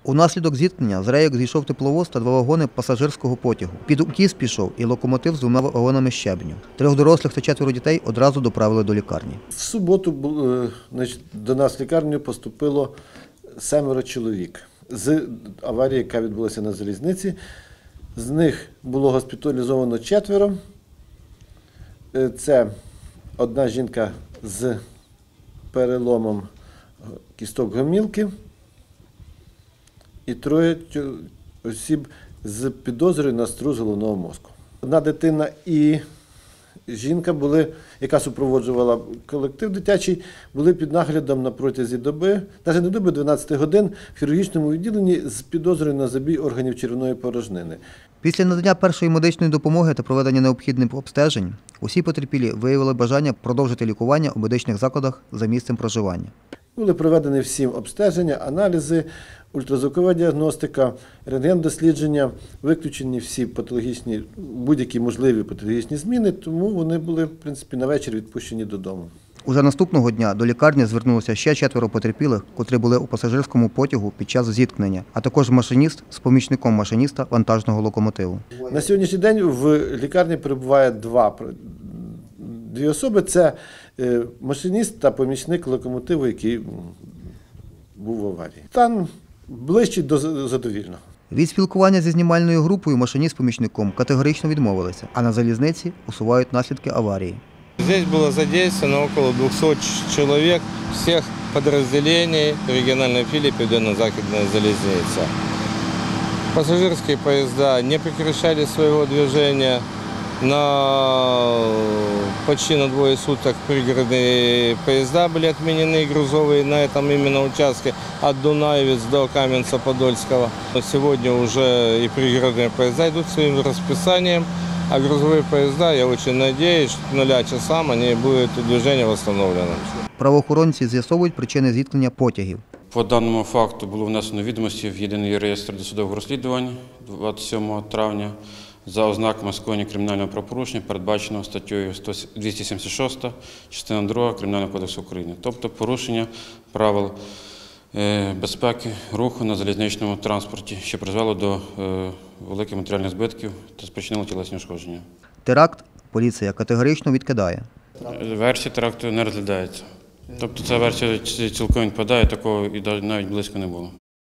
Унаслідок зіткнення з рейок зійшов тепловоз та 2 вагони пасажирського потягу. Під уткіс пішов і локомотив з 2 вагонами щебню. 3 дорослих та 4 дітей одразу доправили до лікарні. В суботу до нас в лікарню поступило 7 чоловік з аварії, яка відбулася на залізниці. З них було госпіталізовано 4. Це одна жінка з переломом кісток гомілки і 3 осіб з підозрою на струс головного мозку. Одна дитина і жінка, яка супроводжувала колектив дитячий, були під наглядом на протязі доби, навіть не доби, 12 годин в хірургічному відділенні з підозрою на забій органів черевної порожнини. Після надання першої медичної допомоги та проведення необхідних обстежень усі потерпілі виявили бажання продовжити лікування у медичних закладах за місцем проживання. Були проведені всі обстеження, аналізи, ультразвукова діагностика, рентген-дослідження, виключені всі патологічні, будь-які можливі патологічні зміни, тому вони були, в принципі, на вечір відпущені додому. Уже наступного дня до лікарні звернулося ще 4 потерпілих, котрі були у пасажирському потягу під час зіткнення, а також машиніст з помічником машиніста вантажного локомотиву. На сьогоднішній день в лікарні перебуває 2 особи. Це машиніст та помічник локомотиву, який був в аварії. Там ближче до задовільного. Від спілкування зі знімальною групою машиніст з помічником категорично відмовилися, а на залізниці усувають наслідки аварії. Здесь было задействовано около 200 человек всех подразделений региональной филии Південно-Західної залізниці. Пассажирские поезда не прекращали своего движения. Почти на 2 суток пригородные поезда были отменены, грузовые, на этом именно участке от Дунаевец до Каменца-Подольского. Сегодня уже и пригородные поезда идут своим расписанием, а грузовые поезда, я очень надеюсь, что к 0 часам они будут движение восстановлено. Правоохоронці з'ясовують причини зіткнення потягів. По даному факту було внесено відомості в єдиний реєстр досудових розслідувань 27 травня за ознаками скоєння кримінального правопорушення, передбаченого статтею 276, частина 2 Кримінального кодексу України, тобто порушення правил безпеки руху на залізничному транспорті, що призвело до великих матеріальних збитків та спричинило тілесні ушкодження. Теракт поліція категорично відкидає. Версія теракту не розглядається. Тобто ця версія цілком відпадає, такого і навіть близько не було.